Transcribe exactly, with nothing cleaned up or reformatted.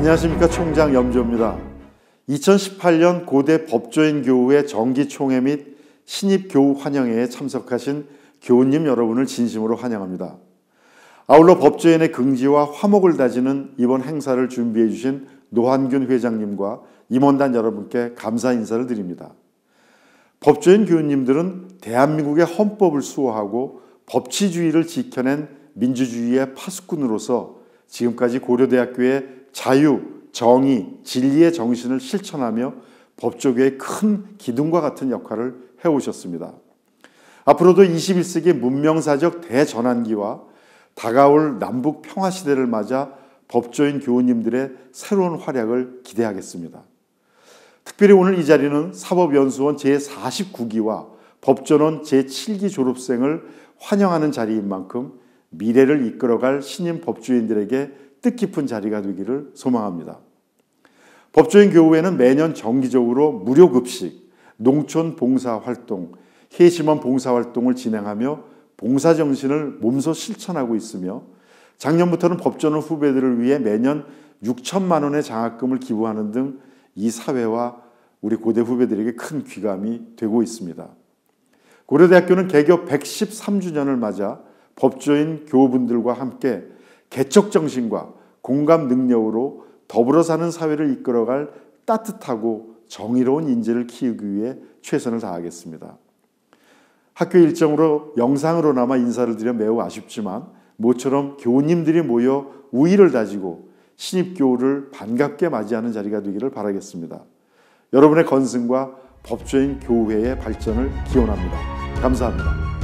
안녕하십니까. 총장 염조입니다. 이천십팔 년 고대 법조인 교우의 정기총회 및 신입교우 환영회에 참석하신 교우님 여러분을 진심으로 환영합니다. 아울러 법조인의 긍지와 화목을 다지는 이번 행사를 준비해 주신 노한균 회장님과 임원단 여러분께 감사 인사를 드립니다. 법조인 교우님들은 대한민국의 헌법을 수호하고 법치주의를 지켜낸 민주주의의 파수꾼으로서 지금까지 고려대학교의 자유, 정의, 진리의 정신을 실천하며 법조계의 큰 기둥과 같은 역할을 해오셨습니다. 앞으로도 이십일 세기 문명사적 대전환기와 다가올 남북 평화시대를 맞아 법조인 교우님들의 새로운 활약을 기대하겠습니다. 특별히 오늘 이 자리는 사법연수원 제사십구 기와 법전원 제칠 기 졸업생을 환영하는 자리인 만큼 미래를 이끌어갈 신임 법조인들에게 뜻깊은 자리가 되기를 소망합니다. 법조인 교우회는 매년 정기적으로 무료 급식, 농촌 봉사활동, 해심원 봉사활동을 진행하며 봉사정신을 몸소 실천하고 있으며 작년부터는 법전원 후배들을 위해 매년 육천만 원의 장학금을 기부하는 등 이 사회와 우리 고대 후배들에게 큰 귀감이 되고 있습니다. 고려대학교는 개교 백십삼 주년을 맞아 법조인 교우분들과 함께 개척정신과 공감 능력으로 더불어 사는 사회를 이끌어갈 따뜻하고 정의로운 인재를 키우기 위해 최선을 다하겠습니다. 학교 일정으로 영상으로나마 인사를 드려 매우 아쉽지만 모처럼 교우님들이 모여 우의를 다지고 신입교우를 반갑게 맞이하는 자리가 되기를 바라겠습니다. 여러분의 건승과 법조인 교우회의 발전을 기원합니다. 감사합니다.